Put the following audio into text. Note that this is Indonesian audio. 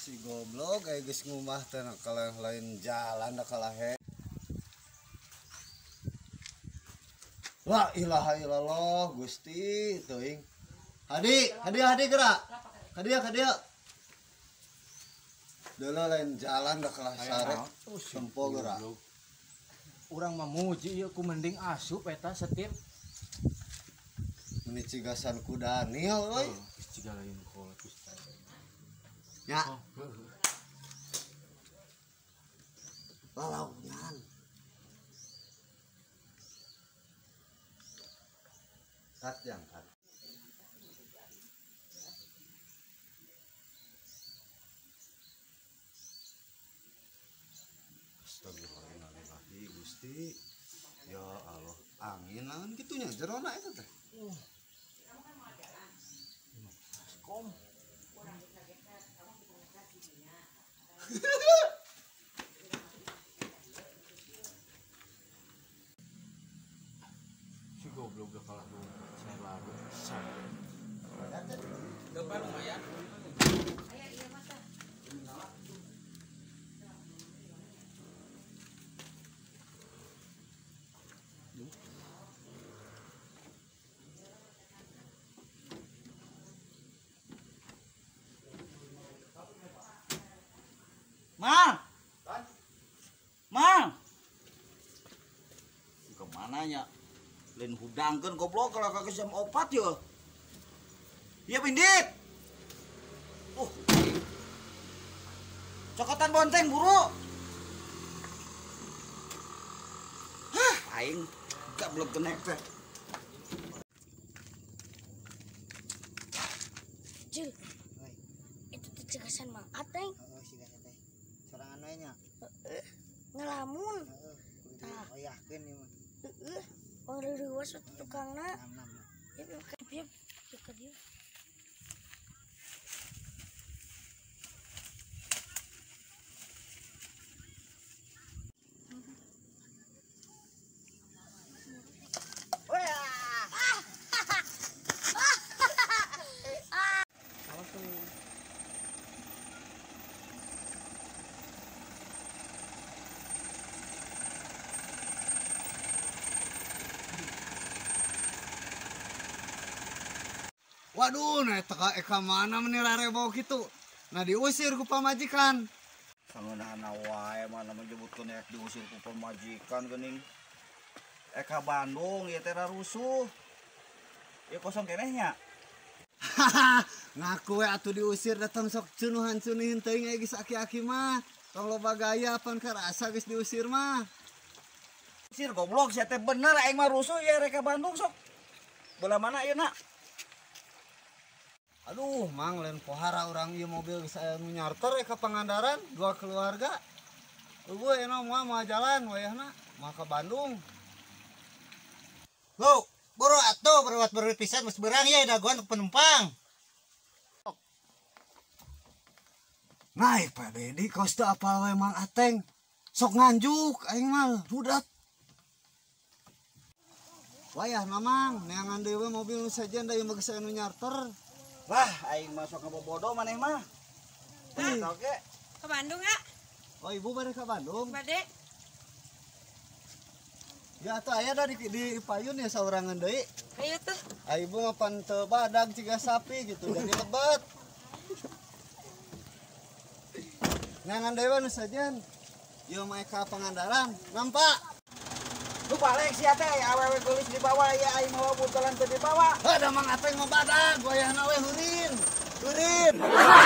Si goblok kayak geus ngumah teh kalau lain jalan da kalahe. La ilaha illallah Gusti teuing. Hadi gerak. Kadia. Deula lain jalan da kalah sare. Sempo gerak. Urang mamuji ieu ku mending asup eta setip. Meni cigasan ku Daniel euy. Ciga lain kol Gusti. Ya. Lalaunan. Kat yang kat. Astagfirullahaladzim Gusti. Ya Allah, angin naon kitunya jerona eta teh. Kom. Si goblok udah kalah dulu. Saya lalu. Depan lumayan. Mang. Kemana nya? Lain hudangkeun goblok kalau kagak jam 4 ya. Iya pindit. Cokotan bonteng buru. Hah, aing gak belum kenek teh. Jul, itu tuh cegasan Mang Ateng. Sorangan we nya. Ngelamun. Tah, oyahkeun ieu mah. Orang riwas tukangna. Yuk, ke dia. Waduh, nah eka mana menira rebo gitu. Nah diusir ku pamajikan. Sangeunana wae mana menyebutkeun ek diusir ku pamajikan geuning. Eka Bandung ieu teh rusuh. Ieu kosong keneh nya. Ngaku we atuh diusir datang sok cunuhan-cunuhin teuing geus aki-aki mah. Tong loba gaya pan karasa geus diusir mah. Usir goblok sia teh bener aing mah rusuh ya Eka Bandung sok. Bola mana ieu nak? Aduh, Mang lain pohara orang ieu mobil geus aya nu nyarter ka Pangandaran, 2 keluarga. Eueuh eno moal jalan wayahna, moal ka Bandung. Lo, boro atuh beruat pisan geus beurang ya dagoan penumpang. Naik Pak Dedi, kos teu apal we Mang Ateng. Sok nganjuk aing mah rudat. Wayahna Mang, neangan deui mobil nu sajen da ieu geus aya nu nyarter. Lah, aing masuk ngebobodo maneh mah. Oke. Ke Bandung ya? Oh, ibu bade ka Bandung? Bade. Ya atuh aya da di payun ya saurangan deui. Ayo tuh. Ibu mah pan teu badag ciga sapi gitu, jadi lebat. Neangan deui nu sajen. Ieu mah ka Pangandaran, nampak. Lu balik sia teh awewe geulis di bawah ya aing mah butelan teu di bawah. Ada Mang Ateng mah badag, wayahna we hurin.